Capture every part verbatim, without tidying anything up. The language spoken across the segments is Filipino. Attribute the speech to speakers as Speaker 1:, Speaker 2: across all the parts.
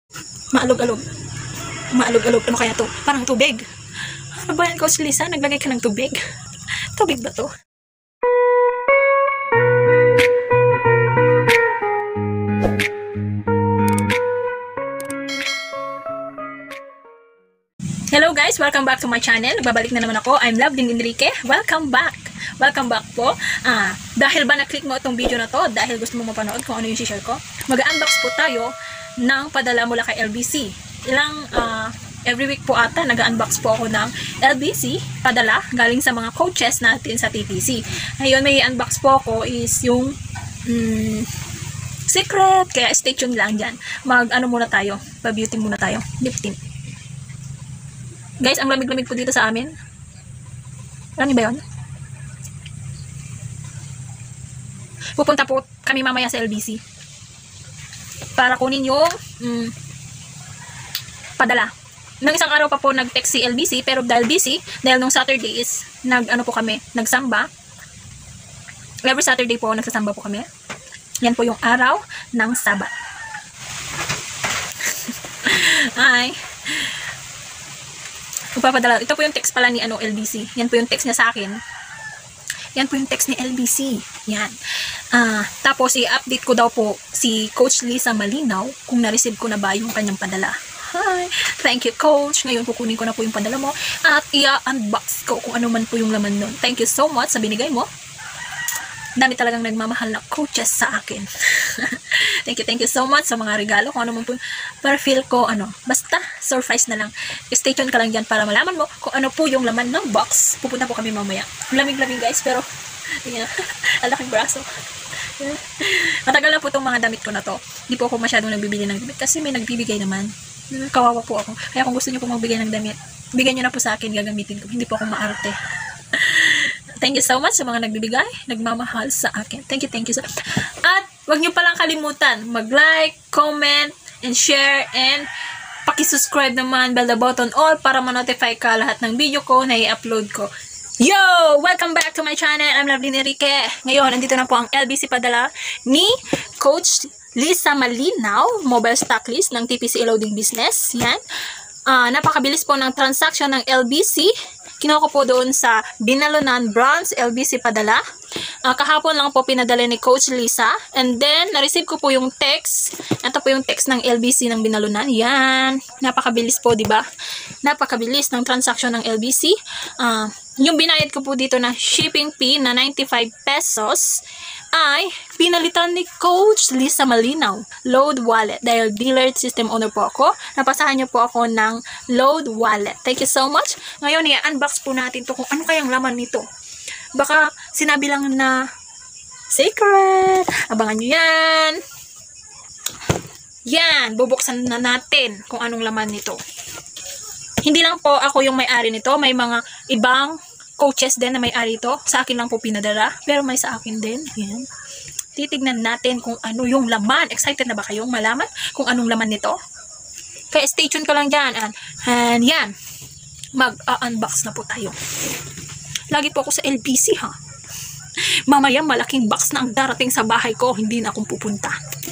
Speaker 1: Maalog-alog. Maalog-alog. Ano kaya to? Parang tubig. Ano ba yan, Coach Lisa? Naglagay ka ng tubig? Tubig ba to? Hello guys! Welcome back to my channel. Babalik na naman ako. I'm Lovelyn Enrique. Welcome back! Welcome back po. Ah, dahil ba na-click mo itong video na to, dahil gusto mo mapanood kung ano yung share ko, mag-unbox po tayo ng padala mula kay L B C. Ilang, ah, every week po ata, nag-unbox po ako ng L B C padala galing sa mga coaches natin sa T T C. Ngayon, may unbox po ako is yung mm, secret. Kaya stay tuned lang dyan. Mag-ano muna tayo. Pa-beauty muna tayo. Lifting. Guys, ang lamig-lamig po dito sa amin. Alam niyo ba yun? Pupunta po kami mamaya sa L B C para kunin yung mm, padala. Nang isang araw pa po nag-text si L B C, pero dahil busy, dahil nung Saturday is nag-ano po kami, nagsamba. Every Saturday po nagsasamba po kami. Yan po yung araw ng Sabat. Ay. Magpapadala. Ito po yung text pala ni ano L B C. Yan po yung text niya sa akin. Yan po yung text ni L B C. Yan. Ah, tapos i-update ko daw po si Coach Lisa Malinaw kung na-receive ko na ba yung kanyang padala. Hi. Thank you, Coach. Ngayon kukunin ko na po yung padala mo at i-unbox ko kung ano man po yung laman nun. Thank you so much sa binigay mo. Dami talagang nagmamahal na coaches sa akin. Thank you, thank you so much sa mga regalo. Kung ano man po, para feel ko, ano, basta, surprise na lang. Stay tuned ka lang dyan para malaman mo kung ano po yung laman ng box. Pupunta po kami mamaya. Lamig-lamig guys, pero, yeah, alaking braso. Matagal na po itong mga damit ko na to. Hindi po ako masyadong nagbibili ng damit kasi may nagbibigay naman. Kawawa po ako. Kaya kung gusto niyo po magbigay ng damit, bigyan niyo na po sa akin, gagamitin ko. Hindi po ako maarte. Thank you so much sa mga nagbibigay, nagmamahal sa akin. Thank you, thank you so much. At huwag niyo palang kalimutan, mag-like, comment, and share, and paki-subscribe naman, bell the button all para ma-notify ka lahat ng video ko na i-upload ko. Yo! Welcome back to my channel. I'm Lovelyn Enrique. Ngayon, nandito na po ang L B C padala ni Coach Lisa Malinaw, mobile stock list ng T P C Loading Business. Yan. Uh, napakabilis po ng transaction ng L B C. Kinuha ko po doon sa Binalunan Branch L B C padala. Uh, kahapon lang po pinadala ni Coach Lisa. And then, na-receive ko po yung text. Ito po yung text ng L B C ng Binalunan. Yan. Napakabilis po, di ba? Napakabilis ng transaction ng L B C. Uh, yung binayad ko po dito na shipping fee na ninety-five pesos ay pinalitan ni Coach Lisa Malinaw. Load wallet. Dahil dealer system owner po ako, napasahan niyo po ako ng load wallet. Thank you so much. Ngayon, i-unbox po natin to kung ano kayang laman nito. Baka sinabi lang na secret. Abangan nyo yan. Yan. Bubuksan na natin kung anong laman nito. Hindi lang po ako yung may-ari nito. May mga ibang coaches din na may-ari ito. Sa akin lang po pinadala. Pero may sa akin din. Yan. Titignan natin kung ano yung laman. Excited na ba kayong malaman kung anong laman nito? Kaya stay tuned ka lang dyan. And, and yan. Mag-unbox na po tayo. Lagi po ako sa L B C ha. Mamaya malaking box na ang darating sa bahay ko. Hindi na akong pupunta.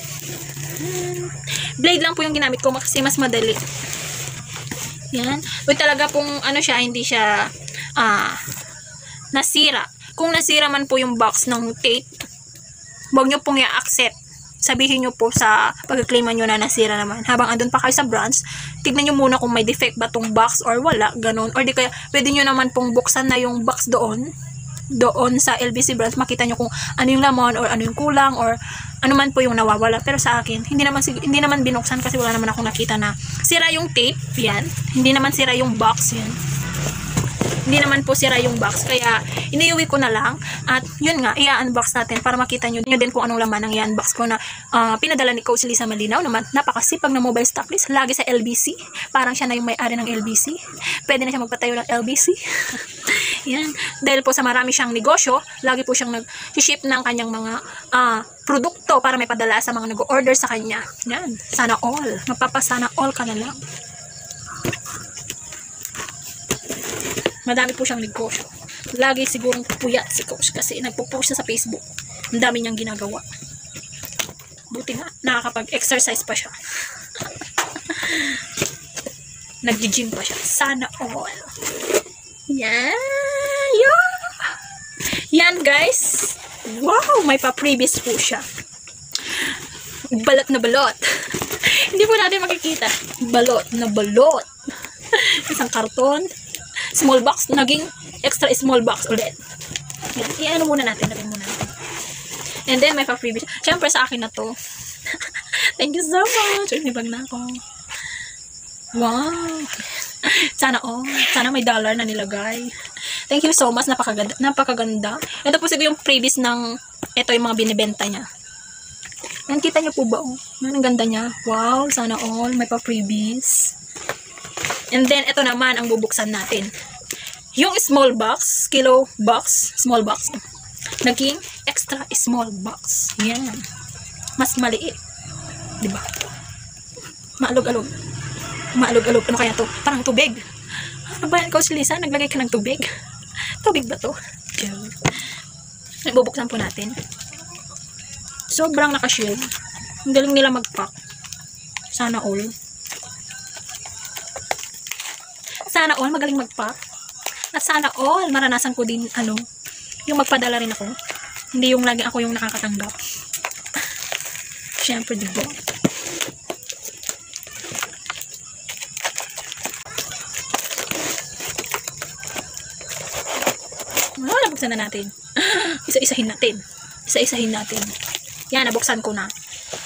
Speaker 1: Blade lang po yung ginamit ko kasi mas madali. Yan. Wait, talaga pong ano siya, hindi siya ah, nasira. Kung nasira man po yung box ng tape, huwag nyo pong i-accept. Sabihin nyo po sa pag-claiman nyo na nasira naman. Habang andun pa kayo sa branch, tignan nyo muna kung may defect ba tong box or wala, ganun. Or di kaya, pwede nyo naman pong buksan na yung box doon, doon sa L B C branch, makita nyo kung ano yung laman or ano yung kulang or ano man po yung nawawala. Pero sa akin, hindi naman, hindi naman binuksan kasi wala naman akong nakita na sira yung tape, yan. Hindi naman sira yung box, yan. Hindi naman po sira yung box, kaya iniuwi ko na lang. At yun nga, i-unbox natin para makita nyo, nyo din kung anong laman ng i-unbox ko na uh, pinadala ni Coach Lisa Malinaw. Naman, napakasipag na mobile stock list, lagi sa L B C. Parang siya na yung may-ari ng L B C. Pwede na siya magpatayo ng L B C. Yan. Dahil po sa marami siyang negosyo, lagi po siyang nag-ship ng kanyang mga uh, produkto para may padala sa mga nag-order sa kanya. Yan. Sana all. Mapapasana all ka na lang. Madami po siyang negosyo. Lagi sigurong puyat si Coach kasi nagpo-post siya sa Facebook. Ang dami niyang ginagawa. Buti nga, nakakapag-exercise pa siya. nag-gym pa siya. Sana all. Yan. Yan. Yan, guys. Wow, may pa-previous po siya. Balot na balot. Hindi po natin makikita. Balot na balot. Isang karton. Small box. Naging extra small box ulit. Yan. I-ano muna natin. Lagyan muna natin. And then, may pa-previous. Siyempre, sa akin na to. Thank you so much. Uy, may bag na ako. Wow. Sana oh. Sana may dollar na nilagay. Thank you so much. Napakaganda. Napakaganda. Ito po siguro yung previous ng ito yung mga binibenta niya. Yan, kita niyo po ba? Oh? Yan, ang ganda niya. Wow. Sana all. May pa-previous. And then, ito naman ang bubuksan natin. Yung small box, kilo box, small box, naging extra small box. Yan. Mas maliit. Diba? Maalog-alog. Maalog-alog. Ano kaya to? Parang tubig. Ano ba yan, Coach Lisa? Naglagay ka ng tubig? Tubig ba to? Bubuksan po natin. Sobrang nakashield. Ang galing nila mag-pack. Sana all. Sana all magaling mag-pack. At sana all maranasan ko din ano, yung magpadala rin ako. Hindi yung lagi ako yung nakakatanggap. Siyempre, diba? Ano, nabuksan na natin. Isa-isahin natin. Isa-isahin natin. Yan, nabuksan ko na.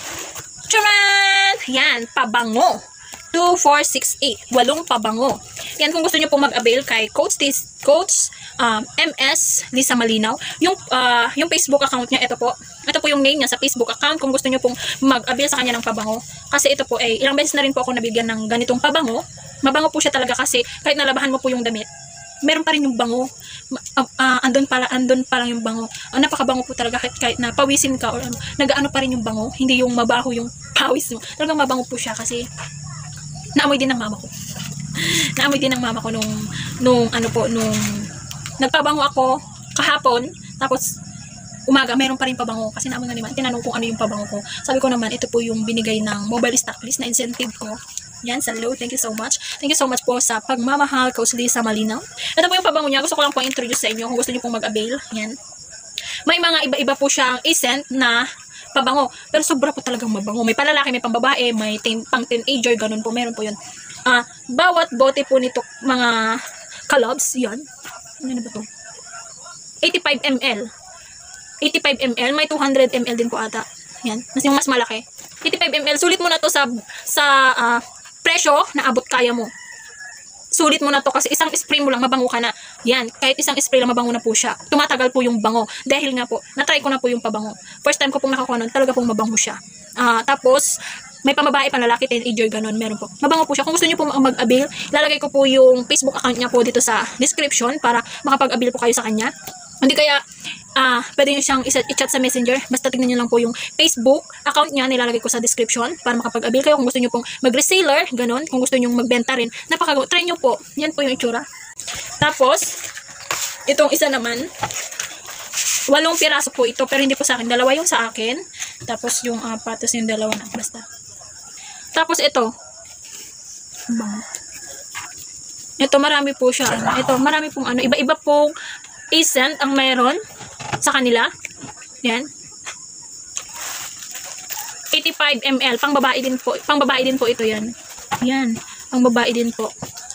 Speaker 1: Charan! Yan, pabango. two, four, six, eight. Walong pabango. Yan, kung gusto nyo po mag-avail kay Coach, Coach um, M S Lisa Malinaw. Yung, uh, yung Facebook account niya, ito po. Ito po yung name niya sa Facebook account. Kung gusto nyo pong mag-avail sa kanya ng pabango. Kasi ito po, eh, ilang beses na rin po ako nabigyan ng ganitong pabango. Mabango po siya talaga kasi kahit nalabahan mo po yung damit, meron pa rin yung bango. Uh, uh, andun pala, andun pa lang yung bango. Uh, napakabango po talaga kahit, kahit na pawisin ka or ano, nag-ano pa rin yung bango. Hindi yung mabaho yung pawis mo. Talagang mabango po siya kasi naamoy din ng mama ko. Naamoy din ng mama ko nung, nung ano po, nung nagpabango ako kahapon, tapos umaga, meron pa rin pabango. Kasi naamoy nga naman, tinanong kung ano yung pabango ko. Sabi ko naman, ito po yung binigay ng mobile stock list na incentive ko. Yan, sa low. Thank you so much. Thank you so much po sa pagmamahal, Coach Lisa Malinaw. Ito po yung pabango niya. Gusto ko lang po introduce sa inyo kung gusto niyo pong mag-avail. Yan. May mga iba-iba po siyang i-scent na pabango. Pero sobra po talagang mabango. May palalaki, may pambabae, may teen, pang teenager, ganun po. Meron po yun. Uh, bawat bote po nito, mga kalobs, yan. Ano na ba to? eighty-five milliliters. eighty-five milliliters. May two hundred milliliters din po ata. Yan. Mas yung mas malaki. eighty-five milliliters. Sulit mo na to sa, sa uh, presyo na abot kaya mo. Sulit mo na to kasi isang spray mo lang, mabango ka na. Yan. Kahit isang spray lang, mabango na po siya. Tumatagal po yung bango. Dahil nga po, natry ko na po yung pabango. First time ko pong nakakuha nun, talaga pong mabango siya. Uh, tapos, may pamabae, panlalaki, teenager, ganun, meron po. Mabango po siya. Kung gusto niyo po mag-avail, ilalagay ko po yung Facebook account niya po dito sa description para makapag-avail po kayo sa kanya. Hindi kaya, ah, uh, pwede nyo siyang i-chat sa messenger. Basta tignan nyo lang po yung Facebook account niya, nilalagay ko sa description para makapag-avail kayo. Kung gusto nyo pong mag-reseller, ganun. Kung gusto nyo magbenta rin, napakagawa. Try nyo po. Yan po yung itsura. Tapos, itong isa naman, walong piraso po ito, pero hindi po sa akin. Dalawa yung sa akin. Tapos yung apat, tapos yung dalawa na. Basta. Tapos ito. Ito, marami po siya. Ito, marami pong ano. Iba-iba pong scent ang meron sa kanila. Yan. eighty-five milliliters. Pang babae din po. Pang babae din po ito yan. Yan. Pang babae din po.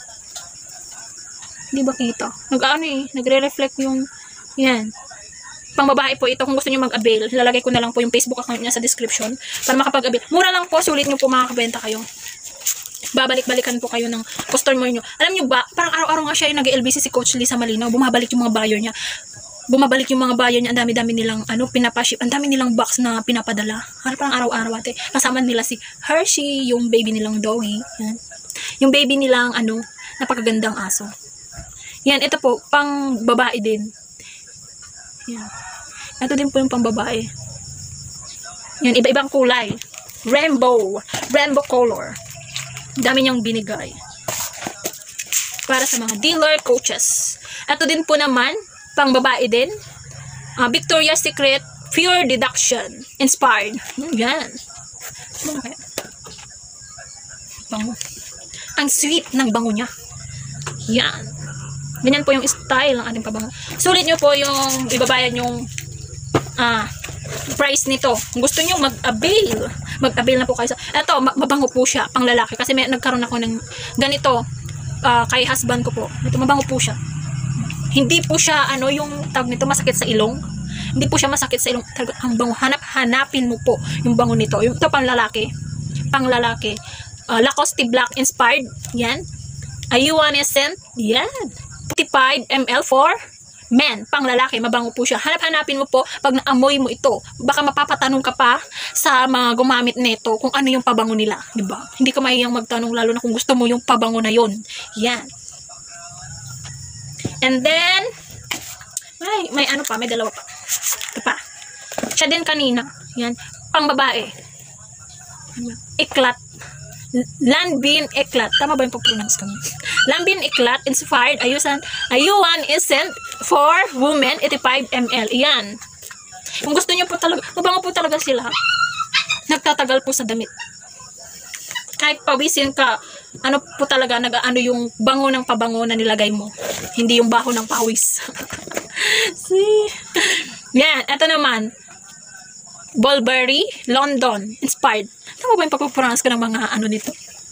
Speaker 1: Hindi ba kita? Nag-ano eh. Nagre-reflect yung yan. Pang babae po ito. Kung gusto niyo mag-avail, lalagay ko na lang po yung Facebook account niya sa description para makapag-avail. Mura lang po. Sulit niyo po makakabenta kayo. Babalik-balikan po kayo ng customer nyo. Alam nyo ba, parang araw-araw nga siya yung nag-L B C si Coach Lisa Malinaw. Bumabalik yung mga buyer niya. Bumabalik yung mga buyer niya. Ang dami-dami nilang ano, pinapaship. Ang dami nilang box na pinapadala. Parang araw-araw ate. Kasama nila si Hershey, yung baby nilang doggy. Yan. Yung baby nilang ano, napakagandang aso. Yan, ito po, pang babae din. Yan. Ito din po yung pang babae. Yan, iba-ibang kulay. Rainbow. Rainbow color. Dami niyang binigay para sa mga dealer coaches. Ito din po naman pang babae din, uh, Victoria's Secret Pure Deduction Inspired. Hmm, yan. Pang Ang sweet ng bango niya. Yan. Ganyan po yung style ng ating pabango. Sulit nyo po yung ibabayad yung ah, price nito. Kung gusto nyo mag-avail, mag-avail na po kayo. Ito, mabango po siya, pang lalaki. Kasi may nagkaroon ako ng ganito uh, kay husband ko po. Ito, mabango po siya. Hindi po siya, ano, yung tawag nito, masakit sa ilong. Hindi po siya masakit sa ilong. Talaga, ang bango. Hanap, hanapin mo po yung bango nito. Yung, ito, pang lalaki. Pang lalaki. Uh, Lacoste Black inspired. Yan. Ayuan Scent. Yan. forty-five milliliters for men. Pang lalaki. Mabango po siya. Hanap-hanapin mo po pag naamoy mo ito. Baka mapapatanong ka pa sa mga gumamit nito kung ano yung pabango nila. Diba? Hindi ka mahiyang magtanong lalo na kung gusto mo yung pabango na yon. Yan. And then, may, may ano pa, may dalawa pa. Ito pa. Siya din kanina. Yan. Pang babae. Eclat. Lanbin Eclat. Tama ba yung pag-pronounce kami? Lanbin Eclat inspired ayusan ayuan Scent for women eighty-five milliliters. Yan. Kung gusto niyo po talaga, mabango po talaga sila. Nagtatagal po sa damit. Kahit pawisin ka, ano po talaga, nag-ano yung bango ng pabango na nilagay mo. Hindi yung baho ng pawis. See? Yan, ito naman. Bulberry, London, inspired. Tama ba yung pagpapronounce ko ng mga ano nito?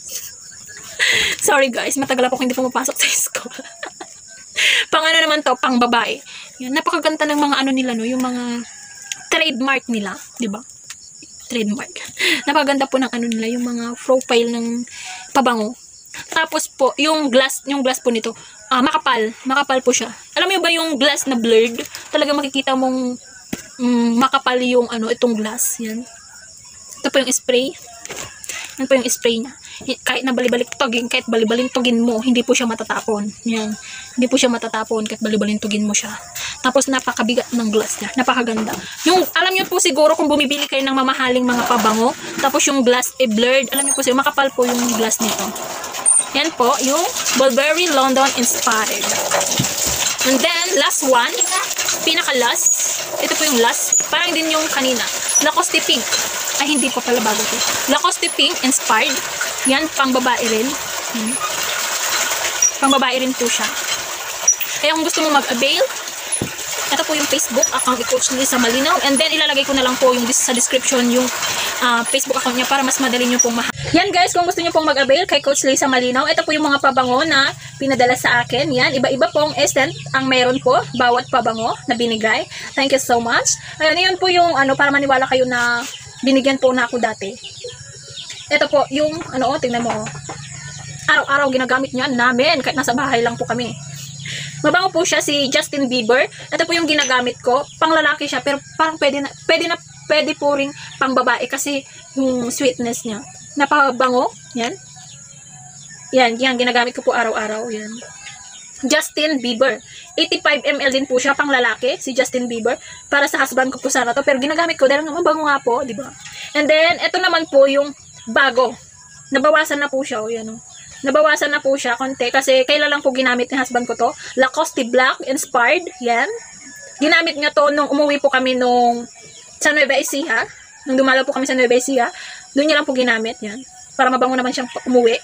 Speaker 1: Sorry guys, matagal ako hindi pumapasok sa school. Pang ano naman to, pang babae. Yan, napakaganda ng mga ano nila, no? Yung mga trademark nila, di ba? Trademark. Napakaganda po ng ano nila, yung mga profile ng pabango. Tapos po, yung glass, yung glass po nito, uh, makapal. Makapal po siya. Alam mo ba yung glass na blurred? Talaga makikita mong um, makapal yung ano, itong glass. Yan. Ito po yung spray. Yan po yung spray niya. Kahit na balibalik-tugin, kahit balibalintugin mo, hindi po siya matatapon. Yan. Hindi po siya matatapon kahit balibalintugin mo siya. Tapos napakabigat ng glass niya. Napakaganda. Yung, alam niyo po siguro kung bumibili kayo ng mamahaling mga pabango, tapos yung glass e blurred, alam niyo po siguro, makapal po yung glass nito. Yan po, yung Bulberry London inspired. And then, last one, pinaka-last, ito po yung last, parang din yung kanina, Lacoste Pink. Ay, hindi pa pala bago ito. Lacoste Pink inspired. Yan, pang babae rin. Hmm. Pang babae rin po siya. Kaya kung gusto mo mag-avail, ito po yung Facebook account ni Coach Lisa Malinaw. And then, ilalagay ko na lang po yung sa description yung uh, Facebook account niya para mas madali nyo pong mahal. Yan guys, kung gusto nyo pong mag-avail kay Coach Lisa Malinaw, ito po yung mga pabango na pinadala sa akin. Yan, iba-iba pong scent ang meron po, bawat pabango na binigay. Thank you so much. Ayun, yun po yung ano, para maniwala kayo na binigyan po na ako dati. Ito po, yung ano, oh, tingnan mo. Oh. Araw-araw ginagamit niya namin kahit nasa bahay lang po kami. Mabango po siya, si Justin Bieber. Ito po yung ginagamit ko. Pang lalaki siya, pero parang pwede na, pwede na, pwede po ring pang babae kasi yung sweetness niya. Napabango. Yan. Yan, yan. Ginagamit ko po araw-araw. Yan. Justin Bieber. eighty-five milliliters din po siya, pang lalaki, si Justin Bieber. Para sa husband ko po sana to. Pero ginagamit ko dahil mabango nga po, di ba? And then, ito naman po yung bago. Nabawasan na po siya. O, yan o. Nabawasan na po siya konti kasi kailan lang po ginamit ni husband ko to. Lacoste Black inspired. Yan. Ginamit niya to nung umuwi po kami nung sa Nueva Ecija. Nung dumalaw po kami sa Nueva Ecija. Doon niya lang po ginamit. Yan. Para mabango naman siyang umuwi.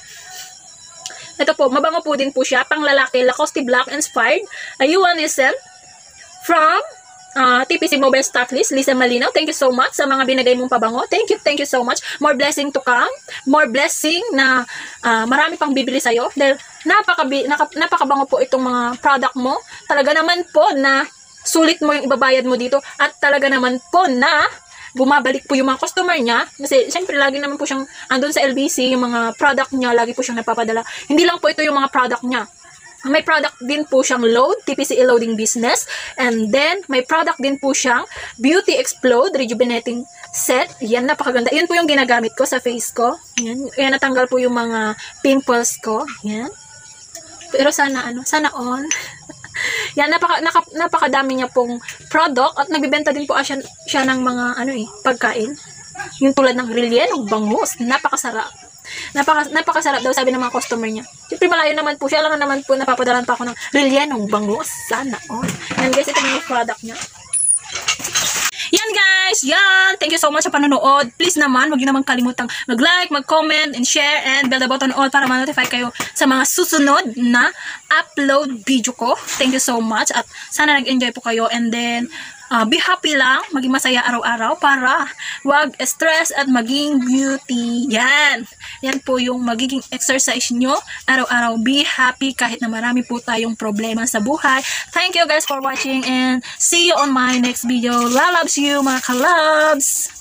Speaker 1: Ito po, mabango po din po siya. Pang lalaki, Lacoste Black inspired. Ayuan Scent from Uh, T P C Mobile Stock List, Lisa Malinaw. Thank you so much sa mga binigay mong pabango. Thank you, thank you so much. More blessing to come. More blessing na uh, marami pang bibili sa'yo. Dahil napaka, napakabango po itong mga product mo. Talaga naman po na sulit mo yung ibabayad mo dito. At talaga naman po na bumabalik po yung mga customer niya. Kasi siyempre lagi naman po siyang andun sa L B C, yung mga product niya, lagi po siyang napapadala. Hindi lang po ito yung mga product niya. May product din po siyang load, T P C e-loading business. And then, may product din po siyang Beauty Explode Rejuvenating Set. Yan, napakaganda. Yan po yung ginagamit ko sa face ko. Yan, yan natanggal po yung mga pimples ko. Yan. Pero sana, ano, sana on. Yan, napaka, naka, napakadami niya pong product. At nagbibenta din po siya, siya ng mga, ano eh, pagkain. Yung tulad ng rellenong bangus. Napakasarap. Napaka, napakasarap daw sabi ng mga customer niya. Siyempre malayo naman po siya. Alam naman po napapadalan pa ako ng rellenong bangus. Sana. Oh. Yan guys, ito yung product niya. Yan guys. guys, yan. Thank you so much sa panonood. Please naman, huwag niyo naman kalimutang mag-like, mag-comment, and share, and bell the button all para ma-notify kayo sa mga susunod na upload video ko. Thank you so much. At sana nag-enjoy po kayo. And then, Uh, be happy lang, maging masaya araw-araw para wag stress at maging beauty. Yan. Yan po yung magiging exercise nyo araw-araw. Be happy kahit na marami po tayong problema sa buhay. Thank you guys for watching and see you on my next video. Lalabs you mga kalabs!